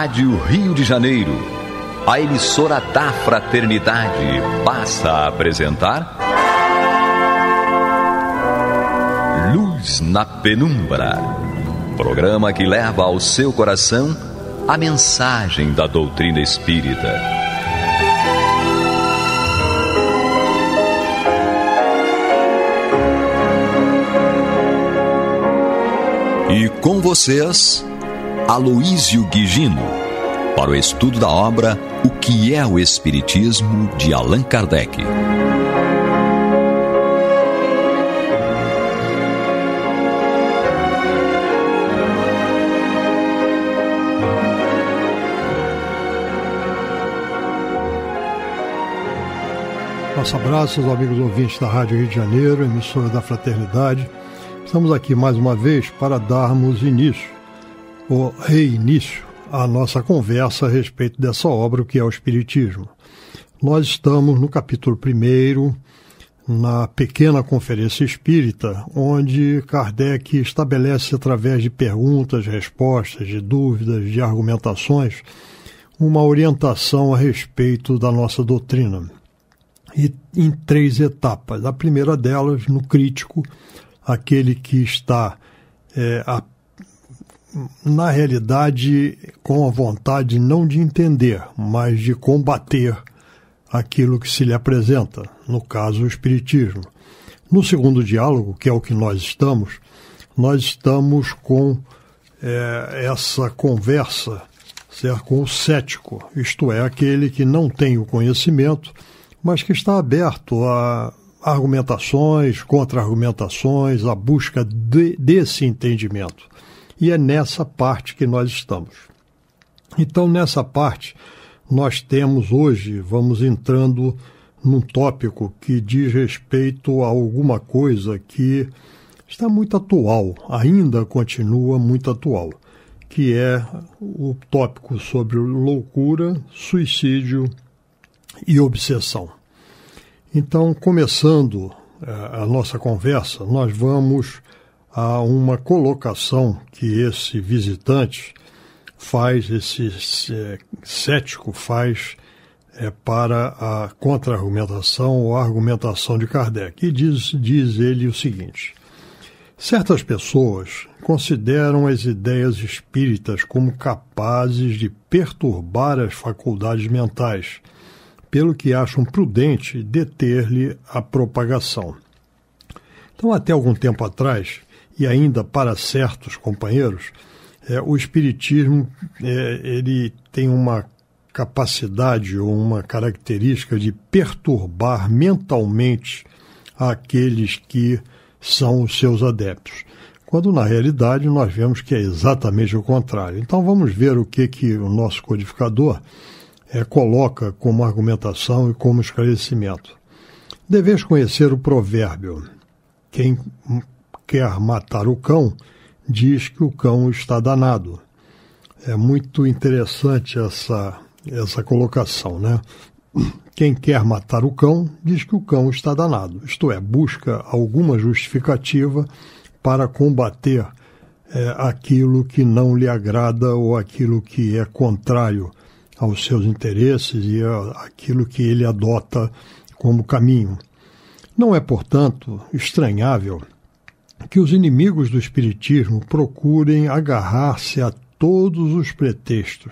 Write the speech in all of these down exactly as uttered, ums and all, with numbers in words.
Rádio Rio de Janeiro, a emissora da Fraternidade, passa a apresentar Luz na Penumbra, programa que leva ao seu coração a mensagem da doutrina espírita. E com vocês, Aloísio Guigino, para o estudo da obra O que é o Espiritismo, de Allan Kardec. Nosso abraço aos amigos ouvintes da Rádio Rio de Janeiro, emissora da Fraternidade. Estamos aqui mais uma vez para darmos início, ou reinício, à nossa conversa a respeito dessa obra, o que é o Espiritismo. Nós estamos no capítulo primeiro, na pequena Conferência Espírita, onde Kardec estabelece, através de perguntas, respostas, de dúvidas, de argumentações, uma orientação a respeito da nossa doutrina. E em três etapas. A primeira delas, no crítico, aquele que está, é, a, na realidade, com a vontade não de entender, mas de combater aquilo que se lhe apresenta, no caso, o Espiritismo. No segundo diálogo, que é o que nós estamos, nós estamos com é, essa conversa, certo? Com o cético, isto é, aquele que não tem o conhecimento, mas que está aberto a argumentações, contra-argumentações, a busca de, desse entendimento. E é nessa parte que nós estamos. Então, nessa parte, nós temos hoje, vamos entrando num tópico que diz respeito a alguma coisa que está muito atual, ainda continua muito atual, que é o tópico sobre loucura, suicídio e obsessão. Então, começando a nossa conversa, nós vamos a uma colocação que esse visitante faz, esse cético faz é, para a contra-argumentação ou argumentação de Kardec. E diz, diz ele o seguinte: certas pessoas consideram as ideias espíritas como capazes de perturbar as faculdades mentais, pelo que acham prudente deter-lhe a propagação. Então, até algum tempo atrás, e ainda para certos companheiros, é, o Espiritismo é, ele tem uma capacidade ou uma característica de perturbar mentalmente aqueles que são os seus adeptos, quando na realidade nós vemos que é exatamente o contrário. Então vamos ver o que, que o nosso codificador É, coloca como argumentação e como esclarecimento. Deveis conhecer o provérbio: quem quer matar o cão, diz que o cão está danado. É muito interessante essa, essa colocação, né? Quem quer matar o cão, diz que o cão está danado. Isto é, busca alguma justificativa para combater é, aquilo que não lhe agrada ou aquilo que é contrário aos seus interesses e aquilo que ele adota como caminho. Não é, portanto, estranhável que os inimigos do Espiritismo procurem agarrar-se a todos os pretextos.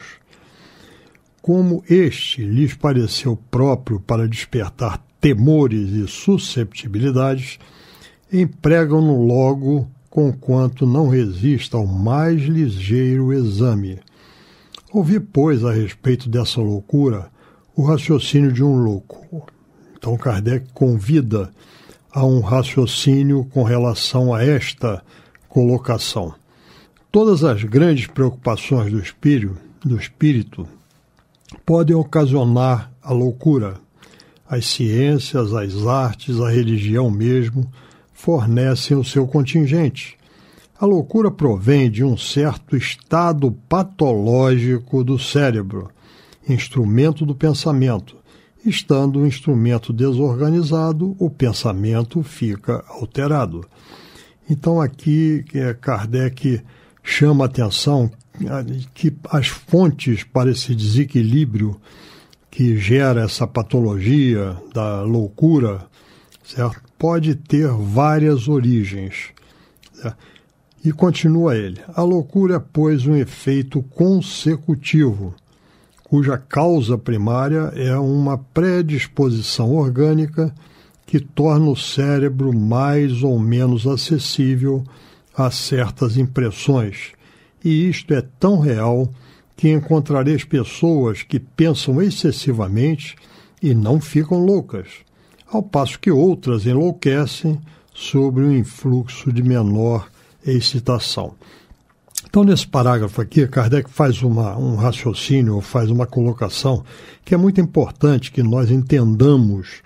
Como este lhes pareceu próprio para despertar temores e susceptibilidades, empregam-no logo, conquanto não resista ao mais ligeiro exame. Ouvi, pois, a respeito dessa loucura, o raciocínio de um louco. Então Kardec convida a um raciocínio com relação a esta colocação. Todas as grandes preocupações do espírito, do espírito podem ocasionar a loucura. As ciências, as artes, a religião mesmo fornecem o seu contingente. A loucura provém de um certo estado patológico do cérebro, instrumento do pensamento. Estando o instrumento desorganizado, o pensamento fica alterado. Então aqui Kardec chama a atenção que as fontes para esse desequilíbrio que gera essa patologia da loucura, certo? Pode ter várias origens. Certo? E continua ele. A loucura é, pois, um efeito consecutivo, cuja causa primária é uma predisposição orgânica que torna o cérebro mais ou menos acessível a certas impressões. E isto é tão real que encontrareis pessoas que pensam excessivamente e não ficam loucas, ao passo que outras enlouquecem sobre um influxo de menor excitação. Então, nesse parágrafo aqui, Kardec faz uma, um raciocínio, faz uma colocação que é muito importante que nós entendamos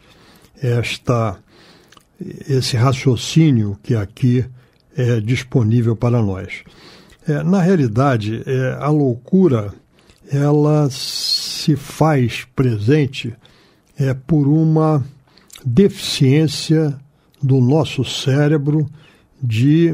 esta, esse raciocínio que aqui é disponível para nós. É, na realidade, é, a loucura ela se faz presente é, por uma deficiência do nosso cérebro de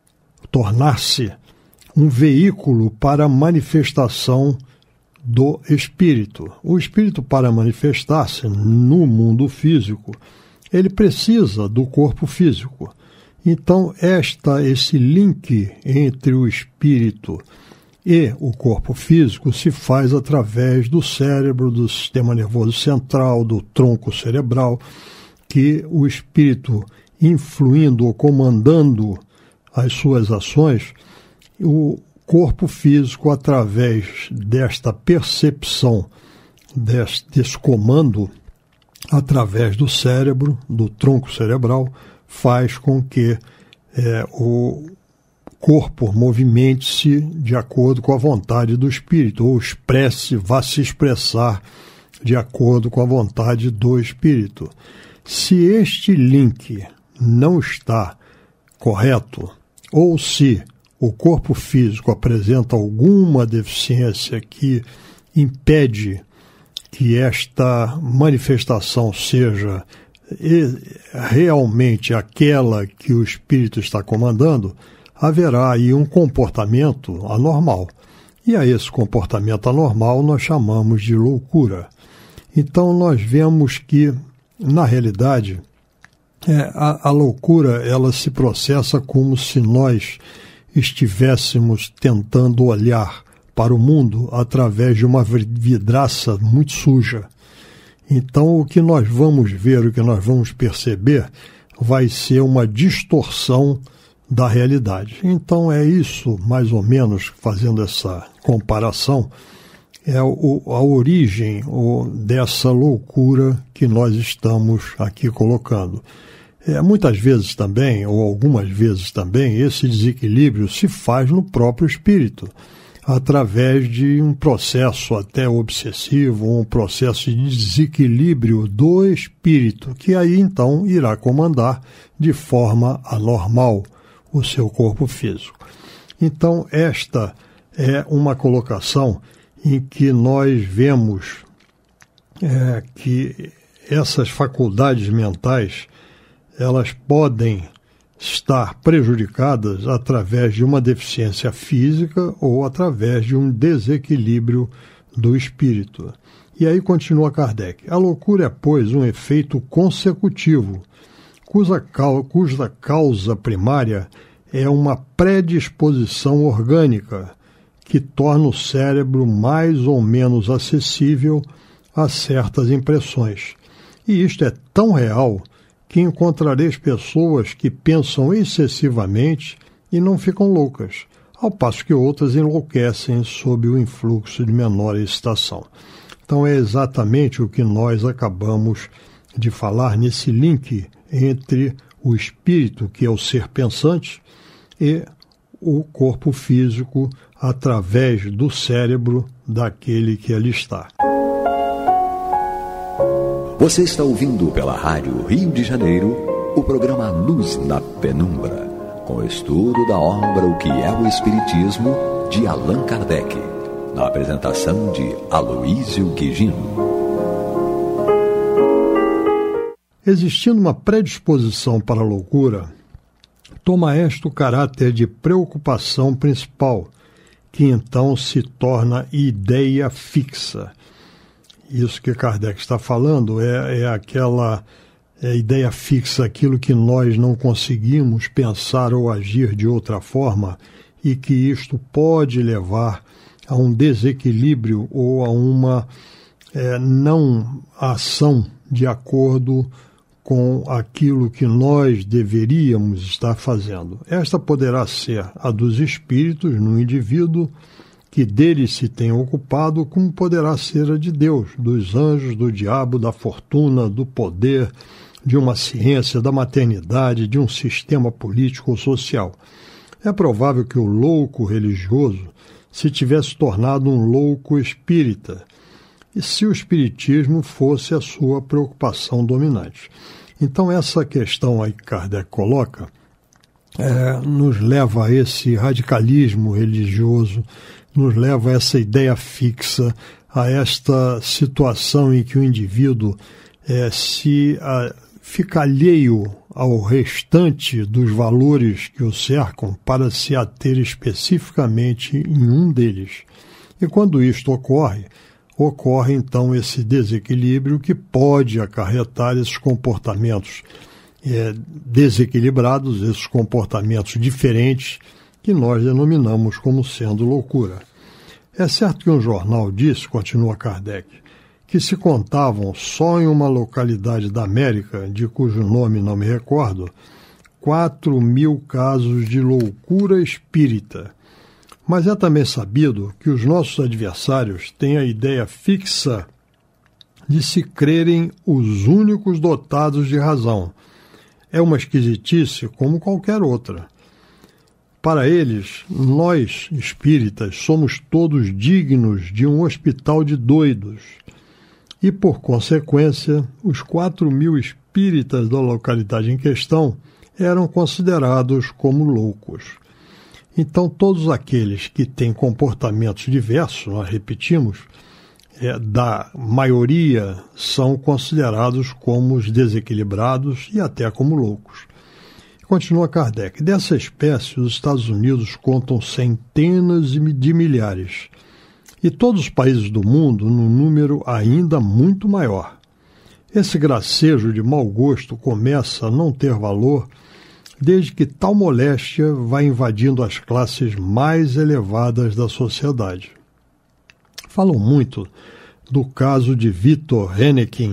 tornar-se um veículo para a manifestação do espírito. O espírito, para manifestar-se no mundo físico, ele precisa do corpo físico. Então, esta, esse link entre o espírito e o corpo físico se faz através do cérebro, do sistema nervoso central, do tronco cerebral, que o espírito, influindo ou comandando as suas ações, o corpo físico, através desta percepção, desse, desse comando, através do cérebro, do tronco cerebral, faz com que é, o corpo movimente-se de acordo com a vontade do espírito, ou expresse, vá se expressar de acordo com a vontade do espírito. Se este link não está correto, ou se o corpo físico apresenta alguma deficiência que impede que esta manifestação seja realmente aquela que o espírito está comandando, haverá aí um comportamento anormal. E a esse comportamento anormal nós chamamos de loucura. Então nós vemos que, na realidade, é, a, a loucura ela se processa como se nós estivéssemos tentando olhar para o mundo através de uma vidraça muito suja. Então, o que nós vamos ver, o que nós vamos perceber, vai ser uma distorção da realidade. Então, é isso, mais ou menos, fazendo essa comparação, é o, a origem o, dessa loucura que nós estamos aqui colocando. É, muitas vezes também, ou algumas vezes também, esse desequilíbrio se faz no próprio espírito, através de um processo até obsessivo, um processo de desequilíbrio do espírito, que aí então irá comandar de forma anormal o seu corpo físico. Então, esta é uma colocação em que nós vemos é, que essas faculdades mentais elas podem estar prejudicadas através de uma deficiência física ou através de um desequilíbrio do espírito. E aí continua Kardec. A loucura é, pois, um efeito consecutivo, cuja, cuja causa primária é uma predisposição orgânica que torna o cérebro mais ou menos acessível a certas impressões. E isto é tão real que encontrareis pessoas que pensam excessivamente e não ficam loucas, ao passo que outras enlouquecem sob o influxo de menor excitação. Então é exatamente o que nós acabamos de falar nesse link entre o espírito, que é o ser pensante, e o corpo físico através do cérebro daquele que ali está. Você está ouvindo pela Rádio Rio de Janeiro o programa Luz na Penumbra, com o estudo da obra O que é o Espiritismo, de Allan Kardec, na apresentação de Aloísio Guigino. Existindo uma predisposição para a loucura, toma este o caráter de preocupação principal, que então se torna ideia fixa. Isso que Kardec está falando é, é aquela é ideia fixa, aquilo que nós não conseguimos pensar ou agir de outra forma, e que isto pode levar a um desequilíbrio ou a uma é, não ação de acordo com aquilo que nós deveríamos estar fazendo. Esta poderá ser a dos espíritos no indivíduo que dele se tem ocupado, como poderá ser a de Deus, dos anjos, do diabo, da fortuna, do poder, de uma ciência, da maternidade, de um sistema político ou social. É provável que o louco religioso se tivesse tornado um louco espírita, e se o espiritismo fosse a sua preocupação dominante. Então essa questão aí que Kardec coloca é, nos leva a esse radicalismo religioso, nos leva a essa ideia fixa, a esta situação em que o indivíduo é, se a, fica alheio ao restante dos valores que o cercam para se ater especificamente em um deles. E quando isto ocorre, ocorre então esse desequilíbrio que pode acarretar esses comportamentos é, desequilibrados, esses comportamentos diferentes que nós denominamos como sendo loucura. É certo que um jornal disse, continua Kardec, que se contavam só em uma localidade da América, de cujo nome não me recordo, quatro mil casos de loucura espírita. Mas é também sabido que os nossos adversários têm a ideia fixa de se crerem os únicos dotados de razão. É uma esquisitice como qualquer outra. Para eles, nós, espíritas, somos todos dignos de um hospital de doidos. E, por consequência, os quatro mil espíritas da localidade em questão eram considerados como loucos. Então, todos aqueles que têm comportamentos diversos, nós repetimos, é, da maioria são considerados como os desequilibrados e até como loucos. Continua Kardec. Dessa espécie, os Estados Unidos contam centenas de milhares, e todos os países do mundo num número ainda muito maior. Esse gracejo de mau gosto começa a não ter valor desde que tal moléstia vai invadindo as classes mais elevadas da sociedade. Falam muito do caso de Victor Hennequin,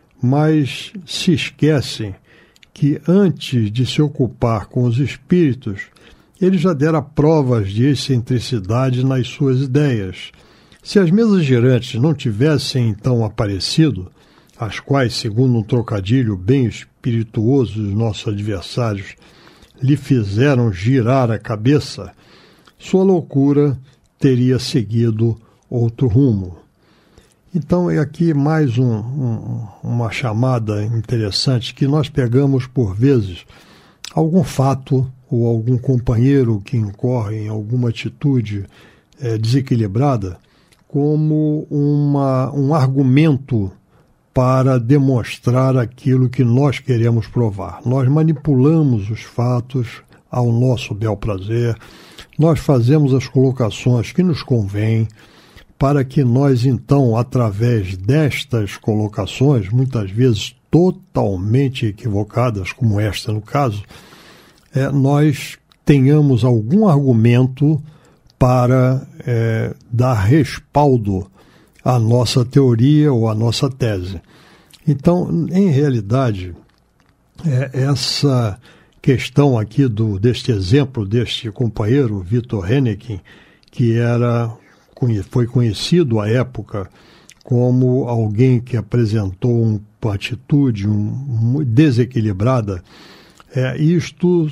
mas se esquecem que antes de se ocupar com os espíritos, ele já dera provas de excentricidade nas suas ideias. Se as mesas girantes não tivessem então aparecido, as quais, segundo um trocadilho bem espirituoso dos nossos adversários, lhe fizeram girar a cabeça, sua loucura teria seguido outro rumo. Então é aqui mais um, um, uma chamada interessante, que nós pegamos por vezes algum fato ou algum companheiro que incorre em alguma atitude é, desequilibrada como uma, um argumento para demonstrar aquilo que nós queremos provar. Nós manipulamos os fatos ao nosso bel prazer, nós fazemos as colocações que nos convêm, para que nós, então, através destas colocações, muitas vezes totalmente equivocadas, como esta no caso, é, nós tenhamos algum argumento para é, dar respaldo à nossa teoria ou à nossa tese. Então, em realidade, é, essa questão aqui do, deste exemplo, deste companheiro, Victor Hennequin, que era, foi conhecido à época como alguém que apresentou uma atitude um, desequilibrada, é, isto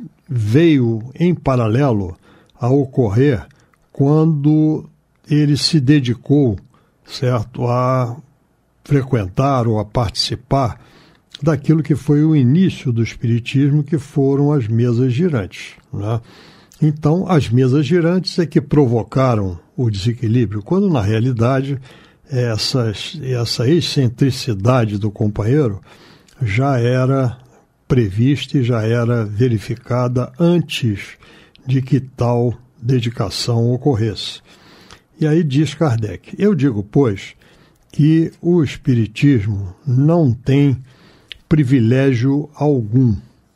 veio em paralelo a ocorrer quando ele se dedicou, certo, a frequentar ou a participar daquilo que foi o início do espiritismo, que foram as mesas girantes, né? Então, as mesas girantes é que provocaram o desequilíbrio, quando na realidade essas, essa excentricidade do companheiro já era prevista e já era verificada antes de que tal dedicação ocorresse. E aí diz Kardec: eu digo, pois, que o Espiritismo não tem privilégio algum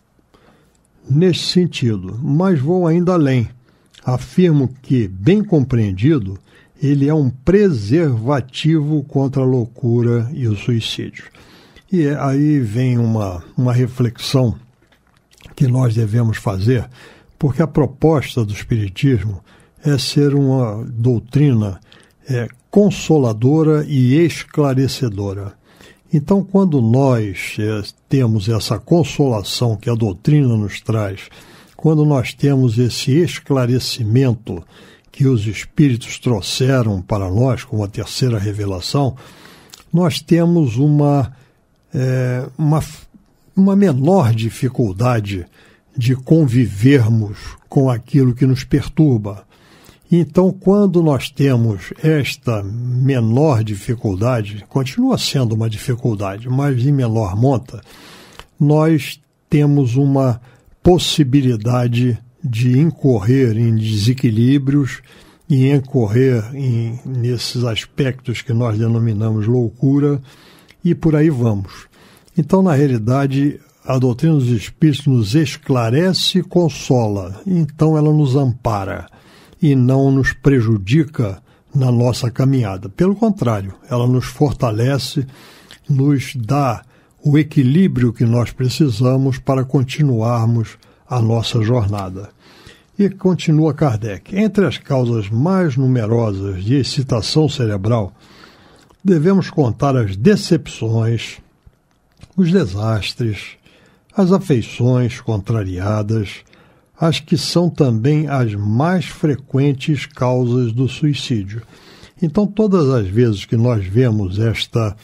nesse sentido, mas vou ainda além. Afirmo que, bem compreendido, ele é um preservativo contra a loucura e o suicídio. E aí vem uma, uma reflexão que nós devemos fazer, porque a proposta do Espiritismo é ser uma doutrina é, consoladora e esclarecedora. Então, quando nós é, temos essa consolação que a doutrina nos traz, quando nós temos esse esclarecimento que os Espíritos trouxeram para nós, como a terceira revelação, nós temos uma, é, uma, uma menor dificuldade de convivermos com aquilo que nos perturba. Então, quando nós temos esta menor dificuldade, continua sendo uma dificuldade, mas em menor monta, nós temos uma possibilidade de incorrer em desequilíbrios e incorrer em, nesses aspectos que nós denominamos loucura, e por aí vamos. Então, na realidade, a doutrina dos Espíritos nos esclarece e consola, então ela nos ampara e não nos prejudica na nossa caminhada. Pelo contrário, ela nos fortalece, nos dá o equilíbrio que nós precisamos para continuarmos a nossa jornada. E continua Kardec: entre as causas mais numerosas de excitação cerebral, devemos contar as decepções, os desastres, as afeições contrariadas, as que são também as mais frequentes causas do suicídio. Então, todas as vezes que nós vemos esta,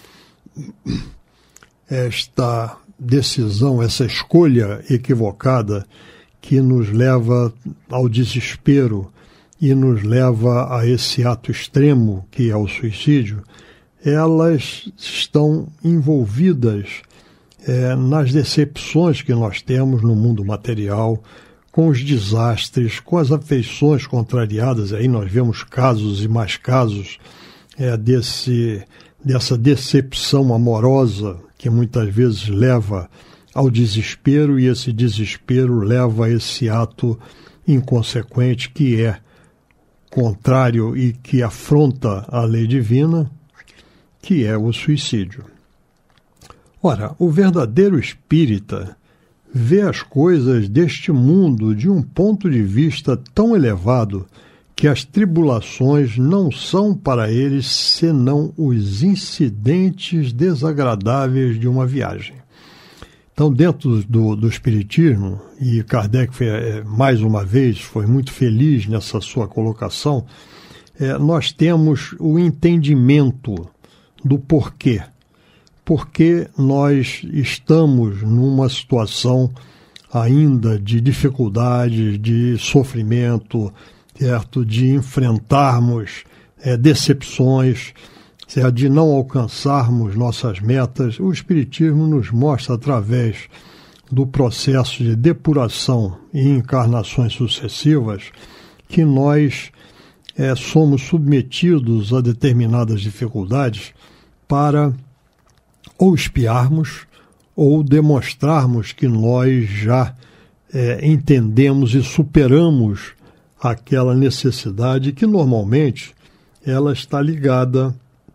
esta decisão, essa escolha equivocada que nos leva ao desespero e nos leva a esse ato extremo que é o suicídio, elas estão envolvidas é, nas decepções que nós temos no mundo material, com os desastres, com as afeições contrariadas. Aí nós vemos casos e mais casos é, desse, dessa decepção amorosa que muitas vezes leva ao desespero, e esse desespero leva a esse ato inconsequente que é contrário e que afronta a lei divina, que é o suicídio. Ora, o verdadeiro espírita vê as coisas deste mundo de um ponto de vista tão elevado que as tribulações não são para ele senão os incidentes desagradáveis de uma viagem. Então, dentro do, do Espiritismo, e Kardec, foi, mais uma vez, foi muito feliz nessa sua colocação, é, nós temos o entendimento do porquê. Porque nós estamos numa situação ainda de dificuldade, de sofrimento, certo? De enfrentarmos é, decepções, certo? De não alcançarmos nossas metas. O Espiritismo nos mostra, através do processo de depuração e encarnações sucessivas, que nós é, somos submetidos a determinadas dificuldades para ou espiarmos, ou demonstrarmos que nós já é, entendemos e superamos aquela necessidade que normalmente ela está ligada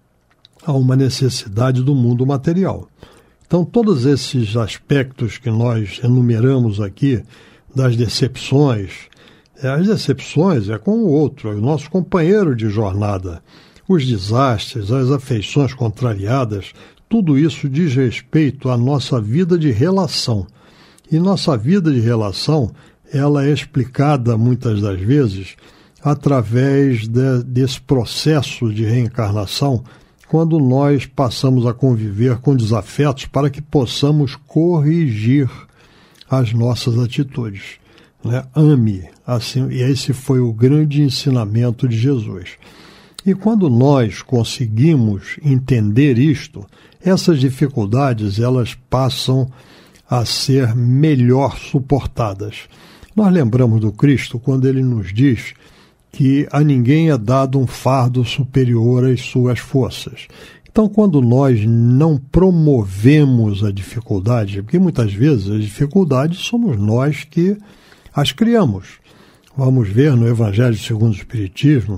a uma necessidade do mundo material. Então, todos esses aspectos que nós enumeramos aqui, das decepções, é, as decepções é com o outro, é o nosso companheiro de jornada, os desastres, as afeições contrariadas, tudo isso diz respeito à nossa vida de relação. E nossa vida de relação, ela é explicada muitas das vezes através de, desse processo de reencarnação, quando nós passamos a conviver com desafetos para que possamos corrigir as nossas atitudes. Né? Ame, assim, e esse foi o grande ensinamento de Jesus. E quando nós conseguimos entender isto, essas dificuldades elas passam a ser melhor suportadas. Nós lembramos do Cristo quando ele nos diz que a ninguém é dado um fardo superior às suas forças. Então, quando nós não promovemos a dificuldade, porque muitas vezes as dificuldades somos nós que as criamos. Vamos ver no Evangelho segundo o Espiritismo,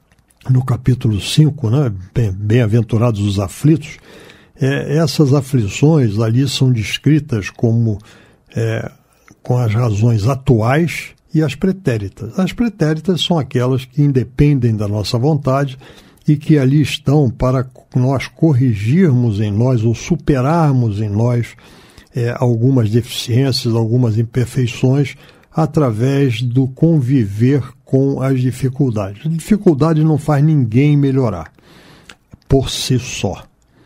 no capítulo cinco, né, Bem-aventurados os aflitos, é, essas aflições ali são descritas como é, com as razões atuais e as pretéritas. As pretéritas são aquelas que independem da nossa vontade e que ali estão para nós corrigirmos em nós ou superarmos em nós é, algumas deficiências, algumas imperfeições, através do conviver com as dificuldades. A dificuldade não faz ninguém melhorar por si só.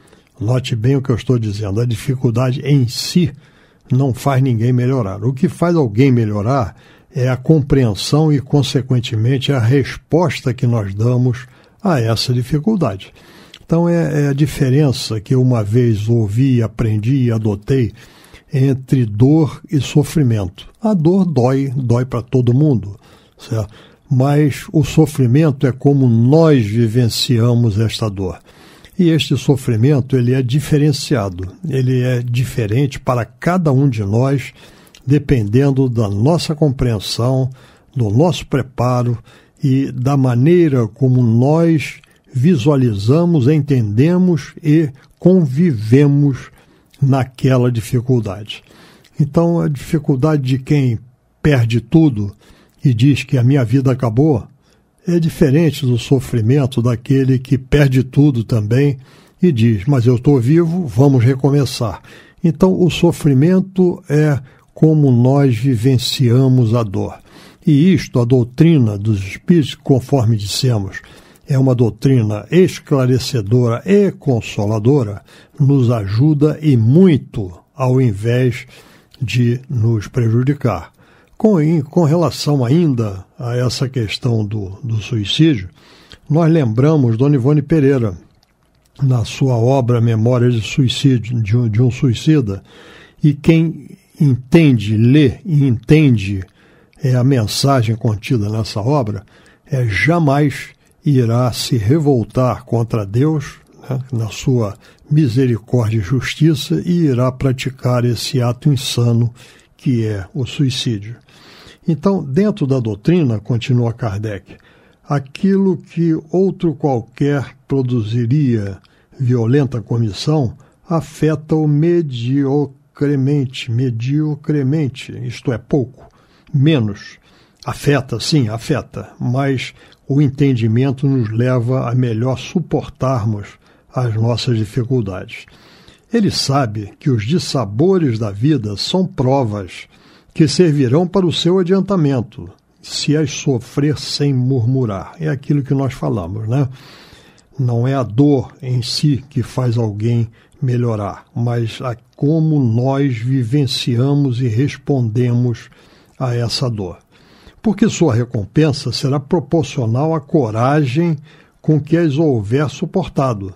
Note bem o que eu estou dizendo. A dificuldade em si não faz ninguém melhorar. O que faz alguém melhorar é a compreensão e, consequentemente, a resposta que nós damos a essa dificuldade. Então, é, é a diferença que eu uma vez ouvi, aprendi e adotei entre dor e sofrimento. A dor dói, dói para todo mundo, certo? Mas o sofrimento é como nós vivenciamos esta dor. E este sofrimento, ele é diferenciado, ele é diferente para cada um de nós, dependendo da nossa compreensão, do nosso preparo e da maneira como nós visualizamos, entendemos e convivemos naquela dificuldade. Então, a dificuldade de quem perde tudo e diz que a minha vida acabou é diferente do sofrimento daquele que perde tudo também e diz, mas eu estou vivo, vamos recomeçar. Então, o sofrimento é como nós vivenciamos a dor. E isto, a doutrina dos Espíritos, conforme dissemos, é uma doutrina esclarecedora e consoladora, nos ajuda e muito, ao invés de nos prejudicar. Com, com relação ainda a essa questão do, do suicídio, nós lembramos Dona Ivone Pereira, na sua obra Memórias de Suicídio, de um, de um Suicida, e quem entende, lê e entende é, a mensagem contida nessa obra, é jamais irá se revoltar contra Deus, né, na sua misericórdia e justiça, e irá praticar esse ato insano que é o suicídio. Então, dentro da doutrina, continua Kardec, aquilo que outro qualquer produziria violenta comissão afeta-o mediocremente, mediocremente, isto é, pouco, menos. Afeta, sim, afeta, mas o entendimento nos leva a melhor suportarmos as nossas dificuldades. Ele sabe que os dissabores da vida são provas que servirão para o seu adiantamento, se as sofrer sem murmurar. É aquilo que nós falamos, né? Não é a dor em si que faz alguém melhorar, mas a como nós vivenciamos e respondemos a essa dor. Porque sua recompensa será proporcional à coragem com que as houver suportado.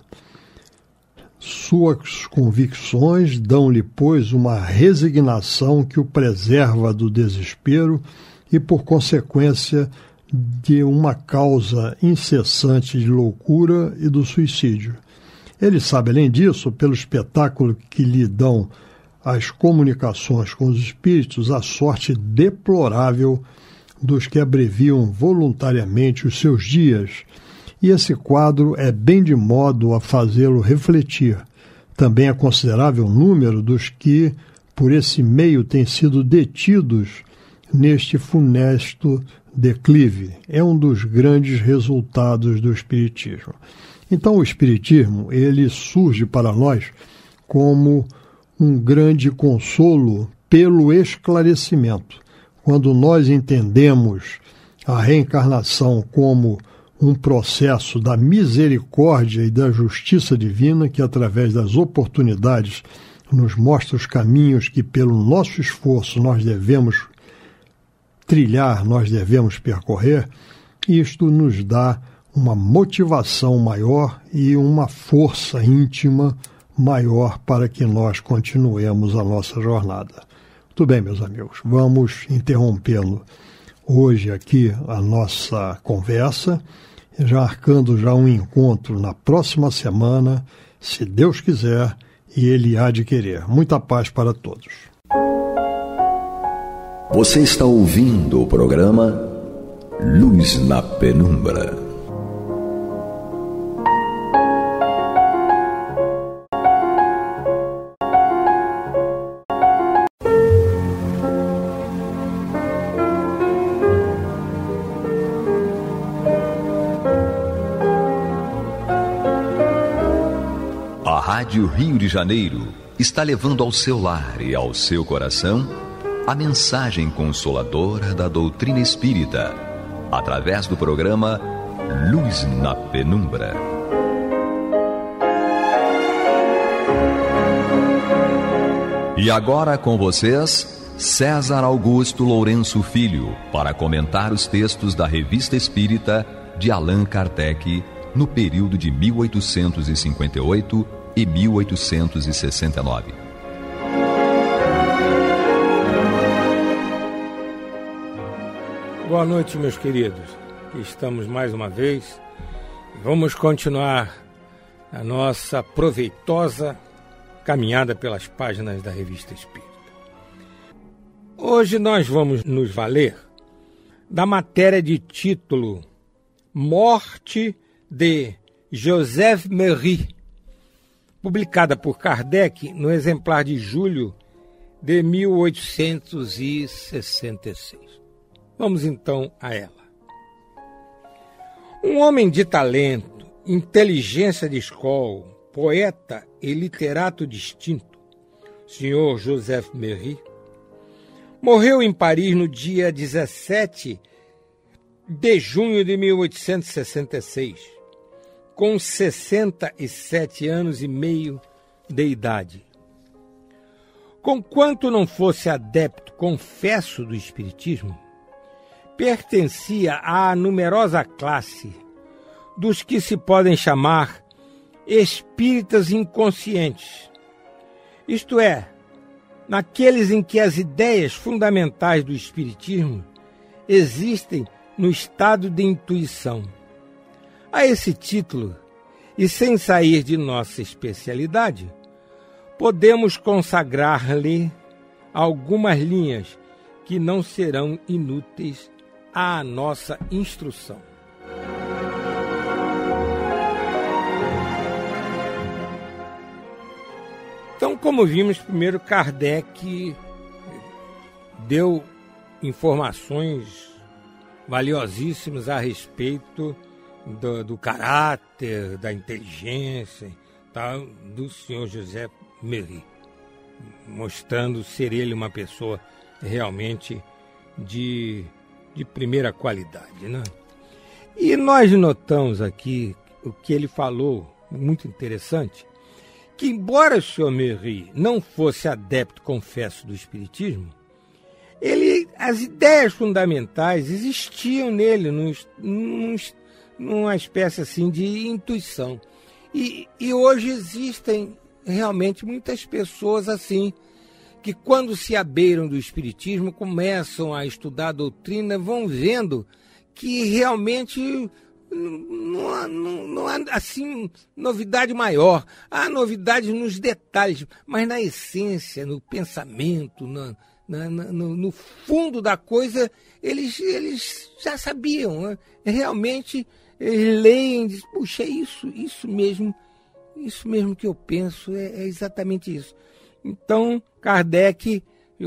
Suas convicções dão-lhe, pois, uma resignação que o preserva do desespero e, por consequência, de uma causa incessante de loucura e do suicídio. Ele sabe, além disso, pelo espetáculo que lhe dão as comunicações com os espíritos, a sorte deplorável dos que abreviam voluntariamente os seus dias, e esse quadro é bem de modo a fazê-lo refletir. Também é considerável o número dos que, por esse meio, têm sido detidos neste funesto declive. É um dos grandes resultados do Espiritismo. Então, o Espiritismo, ele surge para nós como um grande consolo pelo esclarecimento. Quando nós entendemos a reencarnação como um processo da misericórdia e da justiça divina, que através das oportunidades nos mostra os caminhos que pelo nosso esforço nós devemos trilhar, nós devemos percorrer, isto nos dá uma motivação maior e uma força íntima maior para que nós continuemos a nossa jornada. Muito bem, meus amigos, vamos interrompendo hoje aqui a nossa conversa, já marcando já um encontro na próxima semana, se Deus quiser, e Ele há de querer. Muita paz para todos. Você está ouvindo o programa Luz na Penumbra. A Rádio Rio de Janeiro está levando ao seu lar e ao seu coração a mensagem consoladora da doutrina espírita, através do programa Luz na Penumbra. E agora com vocês, César Augusto Lourenço Filho, para comentar os textos da Revista Espírita de Allan Kardec, no período de mil oitocentos e cinquenta e oito e mil oitocentos e sessenta e nove. Boa noite, meus queridos. Aqui estamos mais uma vez. Vamos continuar a nossa proveitosa caminhada pelas páginas da Revista Espírita. Hoje nós vamos nos valer da matéria de título Morte de Joseph Méry, publicada por Kardec no exemplar de julho de mil oitocentos e sessenta e seis. Vamos então a ela. Um homem de talento, inteligência de escola, poeta e literato distinto, senhor Joseph Méry, morreu em Paris no dia dezessete de junho de mil oitocentos e sessenta e seis, com sessenta e sete anos e meio de idade. Conquanto não fosse adepto confesso do espiritismo, pertencia à numerosa classe dos que se podem chamar espíritas inconscientes, isto é, naqueles em que as ideias fundamentais do espiritismo existem no estado de intuição. A esse título, e sem sair de nossa especialidade, podemos consagrar-lhe algumas linhas que não serão inúteis à nossa instrução. Então, como vimos, primeiro Kardec deu informações valiosíssimas a respeito do, do caráter, da inteligência, tal, do senhor Joseph Méry, mostrando ser ele uma pessoa realmente de, de primeira qualidade, né? E nós notamos aqui o que ele falou, muito interessante, que embora o senhor Méry não fosse adepto confesso do espiritismo, ele, as ideias fundamentais existiam nele, num, num, numa espécie assim de intuição. E, e hoje existem realmente muitas pessoas assim, que quando se abeiram do espiritismo, começam a estudar a doutrina, vão vendo que realmente não há, não, não há assim, novidade maior. Há novidade nos detalhes, mas na essência, no pensamento, na, na, na, no, no fundo da coisa, eles, eles já sabiam, né? Realmente, eles leem e dizem, puxa, é isso, isso mesmo, isso mesmo que eu penso, é, é exatamente isso. Então, Kardec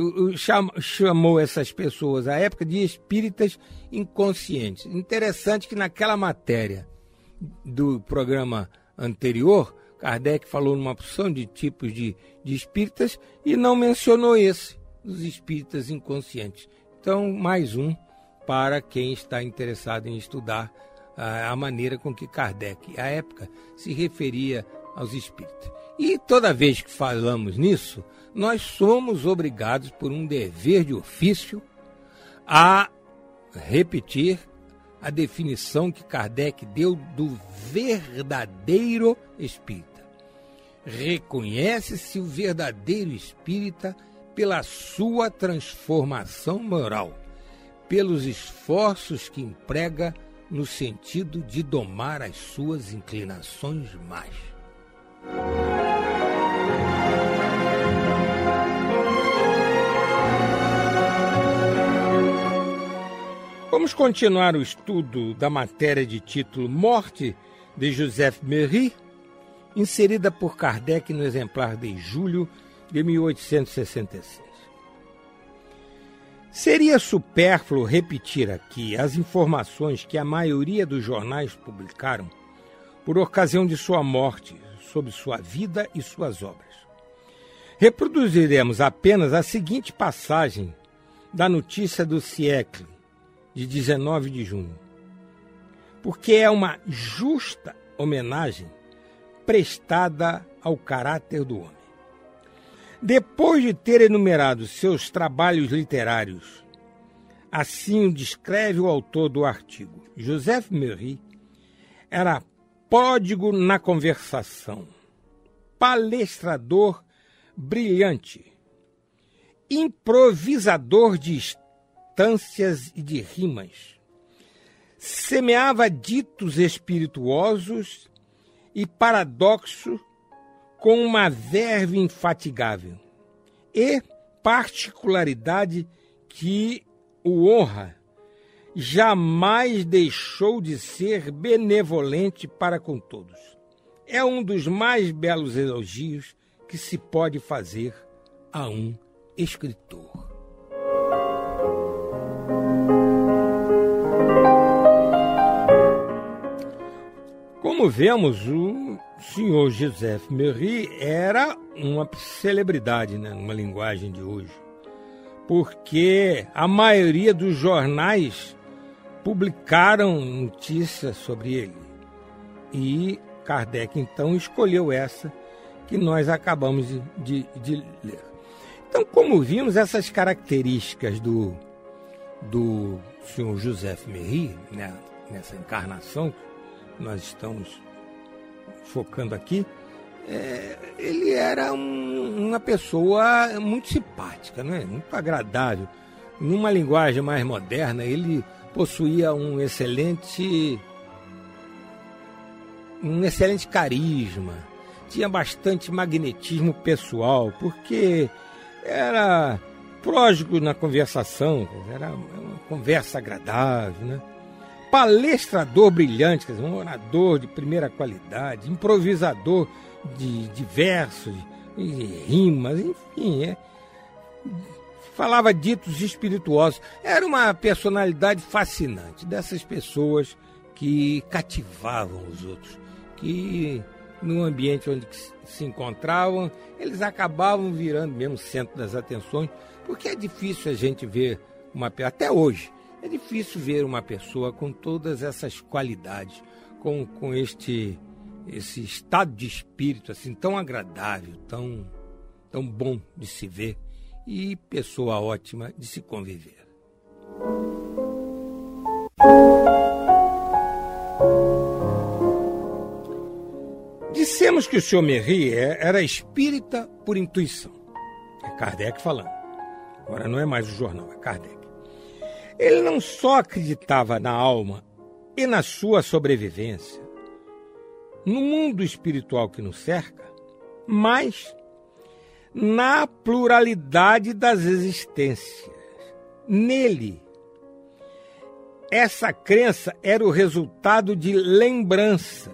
chamou essas pessoas, à época, de espíritas inconscientes. Interessante que naquela matéria do programa anterior, Kardec falou numa porção de tipos de, de espíritas e não mencionou esse, dos espíritas inconscientes. Então, mais um para quem está interessado em estudar a, a maneira com que Kardec, à época, se referia aos espíritos. E toda vez que falamos nisso, nós somos obrigados, por um dever de ofício, a repetir a definição que Kardec deu do verdadeiro espírita. reconhece-se o verdadeiro espírita pela sua transformação moral, pelos esforços que emprega no sentido de domar as suas inclinações más. Vamos continuar o estudo da matéria de título Morte de Joseph Méry, inserida por Kardec no exemplar de julho de mil oitocentos e sessenta e seis. Seria supérfluo repetir aqui as informações que a maioria dos jornais publicaram por ocasião de sua morte, sobre sua vida e suas obras. Reproduziremos apenas a seguinte passagem da notícia do Siècle, de dezenove de junho, porque é uma justa homenagem prestada ao caráter do homem. Depois de ter enumerado seus trabalhos literários, assim o descreve o autor do artigo. Joseph Méry era pródigo na conversação, palestrador brilhante, improvisador de instâncias e de rimas, semeava ditos espirituosos e paradoxos com uma verve infatigável, e particularidade que o honra, jamais deixou de ser benevolente para com todos. É um dos mais belos elogios que se pode fazer a um escritor. Como vemos, o senhor Joseph Méry era uma celebridade, né, numa linguagem de hoje, porque a maioria dos jornais publicaram notícias sobre ele. E Kardec, então, escolheu essa que nós acabamos de, de, de ler. Então, como vimos, essas características do, do senhor Joseph Méry, né, nessa encarnação que nós estamos focando aqui, é, ele era um, uma pessoa muito simpática, né? Muito agradável. Numa linguagem mais moderna, ele possuía um excelente, um excelente carisma, tinha bastante magnetismo pessoal, porque era pródigo na conversação, era uma conversa agradável, né? Palestrador brilhante, quer dizer, um orador de primeira qualidade, improvisador de, de versos, de rimas, enfim, é, falava ditos espirituosos. Era uma personalidade fascinante, dessas pessoas que cativavam os outros, que no ambiente onde se encontravam, eles acabavam virando mesmo centro das atenções, porque é difícil a gente ver uma pessoa, até hoje, é difícil ver uma pessoa com todas essas qualidades, com, com este esse estado de espírito assim tão agradável, tão, tão bom de se ver e pessoa ótima de se conviver. Dissemos que o senhor Méry era espírita por intuição. É Kardec falando. Agora não é mais o jornal, é Kardec. Ele não só acreditava na alma e na sua sobrevivência, no mundo espiritual que nos cerca, mas na pluralidade das existências. Nele, essa crença era o resultado de lembranças.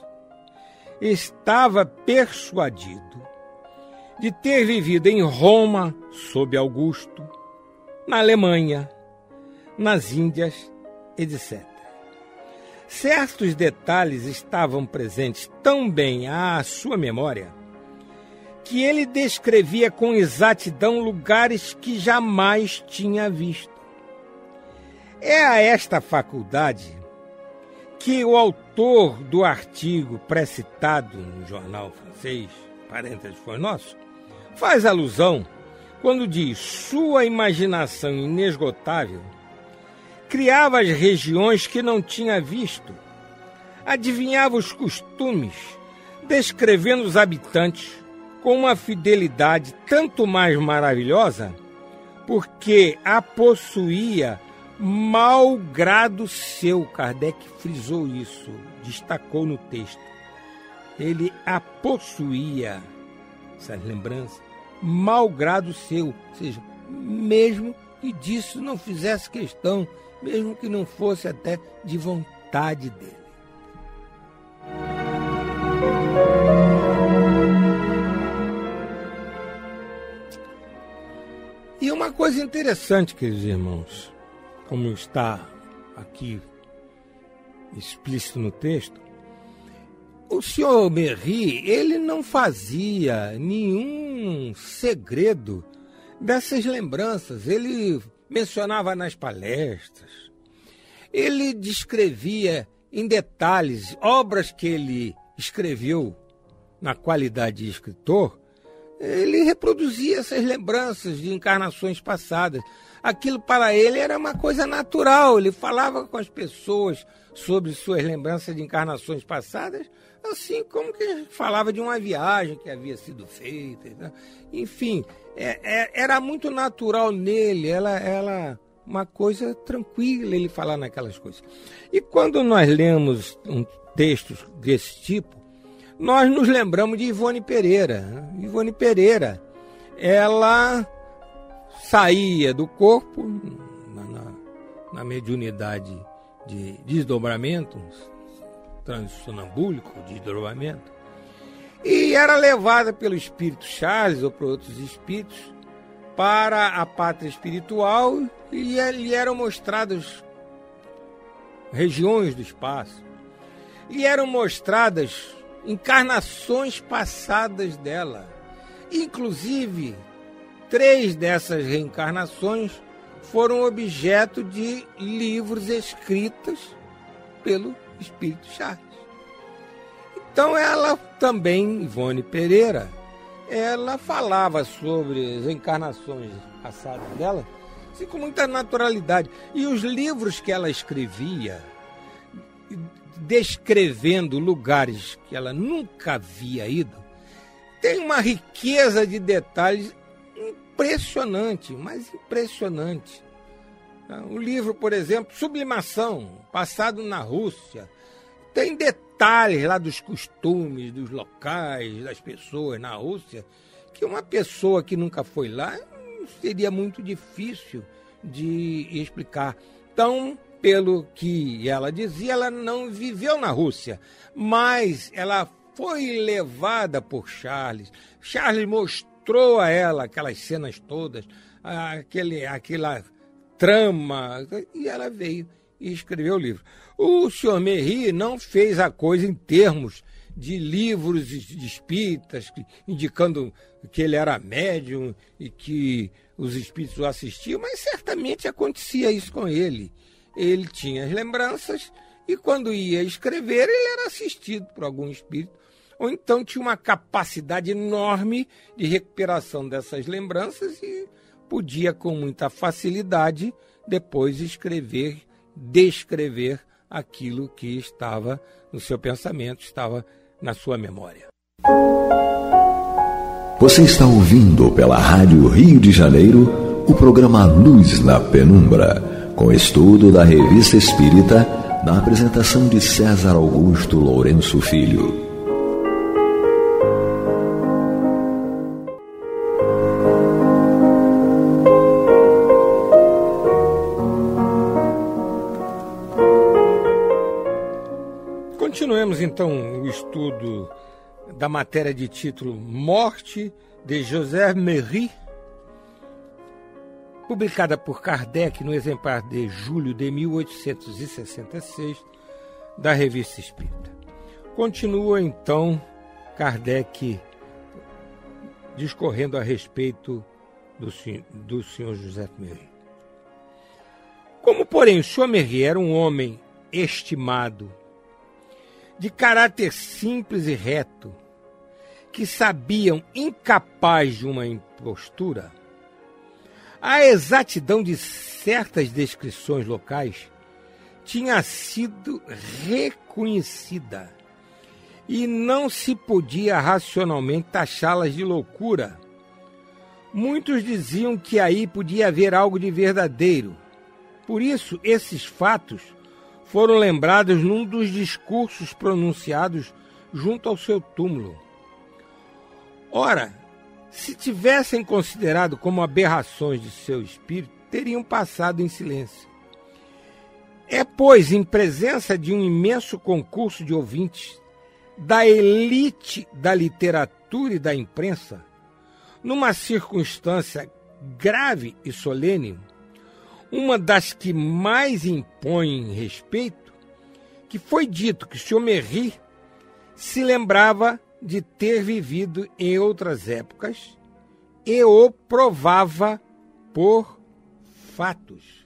Estava persuadido de ter vivido em Roma, sob Augusto, na Alemanha, nas Índias, etcétera. Certos detalhes estavam presentes tão bem à sua memória que ele descrevia com exatidão lugares que jamais tinha visto. É a esta faculdade que o autor do artigo pré-citado no jornal francês, parênteses foi nosso, faz alusão quando diz: sua imaginação inesgotável criava as regiões que não tinha visto, adivinhava os costumes, descrevendo os habitantes com uma fidelidade tanto mais maravilhosa, porque a possuía mau grado seu. Kardec frisou isso, destacou no texto. Ele a possuía, essas lembranças, mau grado seu, ou seja, mesmo que disso não fizesse questão, mesmo que não fosse até de vontade dele. E uma coisa interessante, queridos irmãos, como está aqui explícito no texto, o senhor Méry, ele não fazia nenhum segredo dessas lembranças. Ele mencionava nas palestras, ele descrevia em detalhes obras que ele escreveu na qualidade de escritor. Ele reproduzia essas lembranças de encarnações passadas. Aquilo para ele era uma coisa natural. Ele falava com as pessoas sobre suas lembranças de encarnações passadas, assim como que falava de uma viagem que havia sido feita. Né? Enfim, é, é, era muito natural nele, ela, ela, uma coisa tranquila ele falar naquelas coisas. E quando nós lemos um texto desse tipo, nós nos lembramos de Ivone Pereira. Né? Ivone Pereira, ela saía do corpo na, na, na mediunidade de desdobramento, transsonambúlico, de desdobramento, e era levada pelo espírito Charles ou por outros espíritos para a pátria espiritual, e lhe eram mostradas regiões do espaço, lhe eram mostradas encarnações passadas dela. Inclusive, três dessas reencarnações foram objeto de livros escritos pelo espírito Charles. Então ela também, Ivone Pereira, ela falava sobre as encarnações passadas dela, assim, com muita naturalidade. E os livros que ela escrevia, descrevendo lugares que ela nunca havia ido, tem uma riqueza de detalhes impressionante, mas impressionante. O livro, por exemplo, Sublimação, passado na Rússia, tem detalhes lá dos costumes, dos locais, das pessoas na Rússia, que uma pessoa que nunca foi lá seria muito difícil de explicar. Então, pelo que ela dizia, ela não viveu na Rússia, mas ela foi levada por Charles. Charles mostrou a ela aquelas cenas todas, aquele, aquela trama, e ela veio e escreveu o livro. O senhor Méry não fez a coisa em termos de livros de espíritas, indicando que ele era médium e que os espíritos o assistiam, mas certamente acontecia isso com ele. Ele tinha as lembranças e quando ia escrever, ele era assistido por algum espírito, ou então tinha uma capacidade enorme de recuperação dessas lembranças e podia com muita facilidade depois escrever, descrever aquilo que estava no seu pensamento, estava na sua memória. Você está ouvindo pela Rádio Rio de Janeiro o programa Luz na Penumbra, com estudo da Revista Espírita, na apresentação de César Augusto Lourenço Filho. Continuemos então o estudo da matéria de título Morte de Joseph Méry, publicada por Kardec no exemplar de julho de mil oitocentos e sessenta e seis da Revista Espírita. Continua então Kardec discorrendo a respeito do, do senhor Joseph Méry. Como, porém, o senhor Méry era um homem estimado, de caráter simples e reto, que sabiam incapaz de uma impostura, a exatidão de certas descrições locais tinha sido reconhecida e não se podia racionalmente taxá-las de loucura. Muitos diziam que aí podia haver algo de verdadeiro. Por isso, esses fatos foram lembrados num dos discursos pronunciados junto ao seu túmulo. Ora, se tivessem considerado como aberrações de seu espírito, teriam passado em silêncio. É, pois, em presença de um imenso concurso de ouvintes, da elite da literatura e da imprensa, numa circunstância grave e solene, uma das que mais impõem respeito, que foi dito que o senhor Méry se lembrava de ter vivido em outras épocas e o provava por fatos.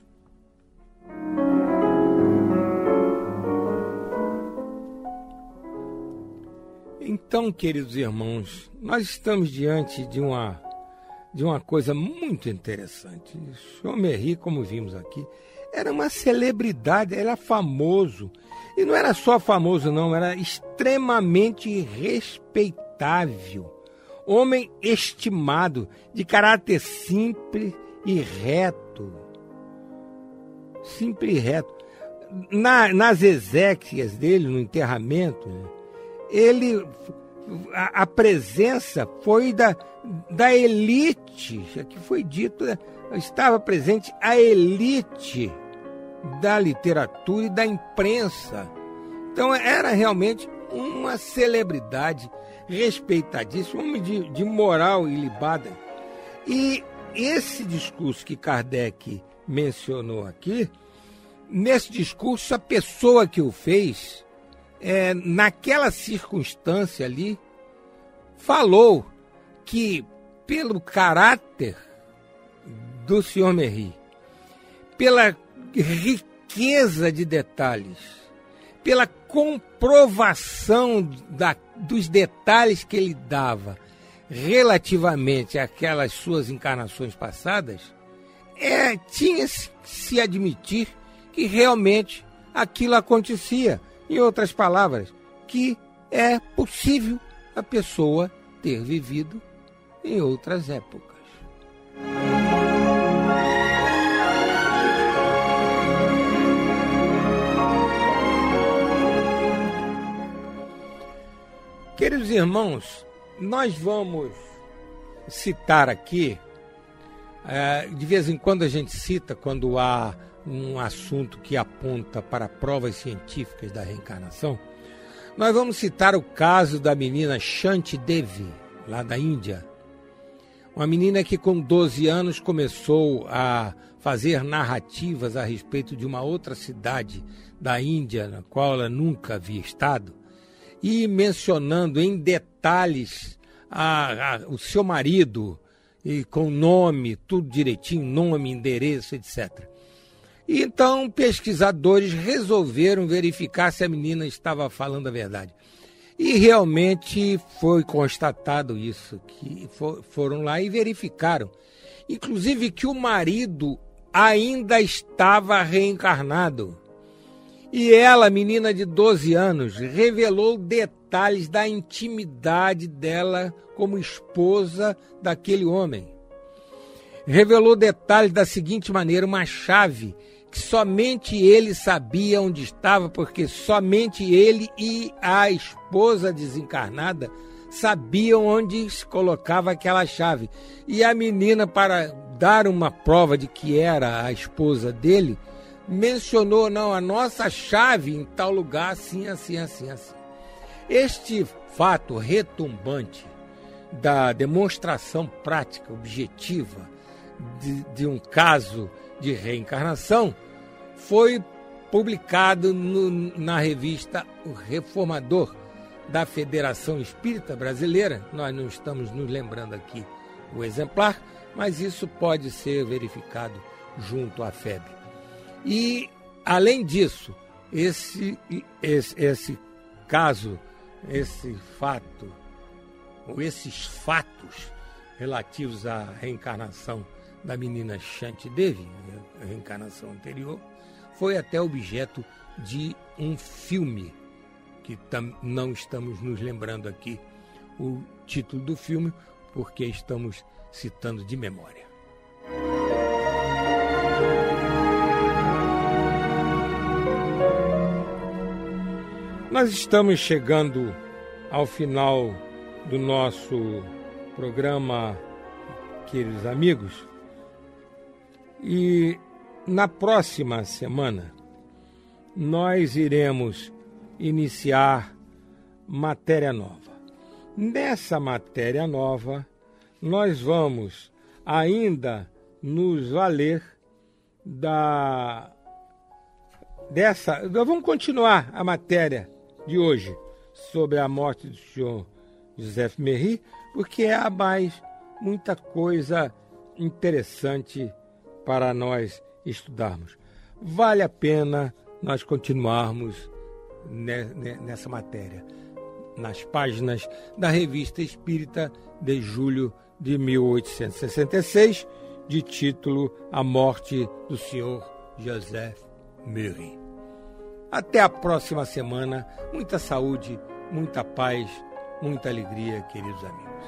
Então, queridos irmãos, nós estamos diante de uma, de uma coisa muito interessante. O senhor Méry, como vimos aqui, era uma celebridade, era famoso. E não era só famoso, não, era extremamente respeitável. Homem estimado, de caráter simples e reto. Simples e reto. Na, nas exéquias dele, no enterramento, ele, a, a presença foi da, da elite, aqui foi dito, estava presente a elite da literatura e da imprensa. Então era realmente uma celebridade respeitadíssima, um homem de, de moral ilibada. E esse discurso que Kardec mencionou aqui, nesse discurso a pessoa que o fez, é, naquela circunstância ali, falou que pelo caráter do senhor Méry, pela riqueza de detalhes, pela comprovação da, dos detalhes que ele dava relativamente àquelas suas encarnações passadas, é, tinha que se admitir que realmente aquilo acontecia. Em outras palavras, que é possível a pessoa ter vivido em outras épocas. Queridos irmãos, nós vamos citar aqui, de vez em quando a gente cita quando há um assunto que aponta para provas científicas da reencarnação, nós vamos citar o caso da menina Shanti Devi, lá da Índia. Uma menina que com doze anos começou a fazer narrativas a respeito de uma outra cidade da Índia, na qual ela nunca havia estado, e mencionando em detalhes a, a, o seu marido, e com nome, tudo direitinho, nome, endereço, etcétera. E então pesquisadores resolveram verificar se a menina estava falando a verdade. E realmente foi constatado isso, que for, foram lá e verificaram. Inclusive que o marido ainda estava reencarnado. E ela, menina de doze anos, revelou detalhes da intimidade dela como esposa daquele homem. Revelou detalhes da seguinte maneira: uma chave que somente ele sabia onde estava, porque somente ele e a esposa desencarnada sabiam onde se colocava aquela chave. E a menina, para dar uma prova de que era a esposa dele, mencionou, não, a nossa chave em tal lugar, assim, assim, assim, assim. Este fato retumbante da demonstração prática, objetiva, de, de um caso de reencarnação, foi publicado no, na revista O Reformador, da Federação Espírita Brasileira. Nós não estamos nos lembrando aqui o exemplar, mas isso pode ser verificado junto à F E B. E, além disso, esse, esse, esse caso, esse fato, ou esses fatos relativos à reencarnação da menina Shanti Devi, a reencarnação anterior, foi até objeto de um filme que tam, não estamos nos lembrando aqui o título do filme, porque estamos citando de memória. Nós estamos chegando ao final do nosso programa, queridos amigos, e na próxima semana nós iremos iniciar matéria nova. Nessa matéria nova, nós vamos ainda nos valer da dessa. Vamos continuar a matéria de hoje sobre a morte do senhor Joseph Méry, porque há mais muita coisa interessante para nós estudarmos. Vale a pena nós continuarmos nessa matéria, nas páginas da Revista Espírita de julho de mil oitocentos e sessenta e seis, de título A Morte do senhor Joseph Méry. Até a próxima semana. Muita saúde, muita paz, muita alegria, queridos amigos.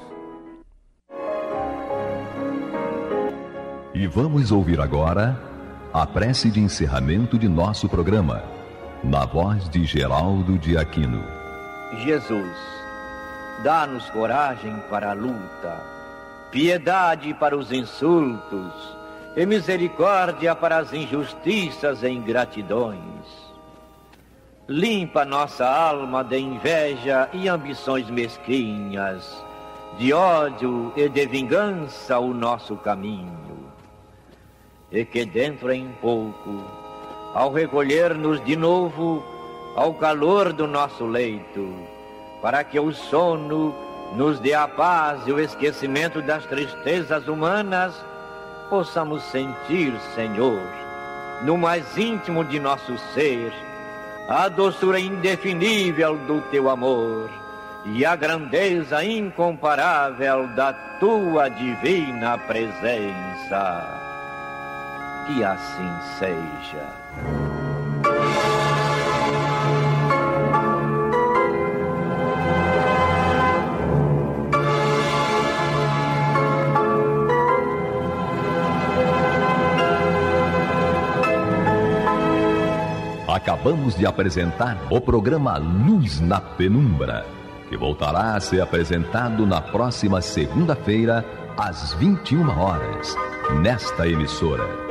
E vamos ouvir agora a prece de encerramento de nosso programa, na voz de Geraldo de Aquino. Jesus, dá-nos coragem para a luta, piedade para os insultos e misericórdia para as injustiças e ingratidões. Limpa nossa alma de inveja e ambições mesquinhas, de ódio e de vingança o nosso caminho. E que dentro em pouco, ao recolher-nos de novo ao calor do nosso leito, para que o sono nos dê a paz e o esquecimento das tristezas humanas, possamos sentir, Senhor, no mais íntimo de nosso ser, a doçura indefinível do Teu amor e a grandeza incomparável da Tua divina presença. Que assim seja. Acabamos de apresentar o programa Luz na Penumbra, que voltará a ser apresentado na próxima segunda-feira, às vinte e uma horas, nesta emissora.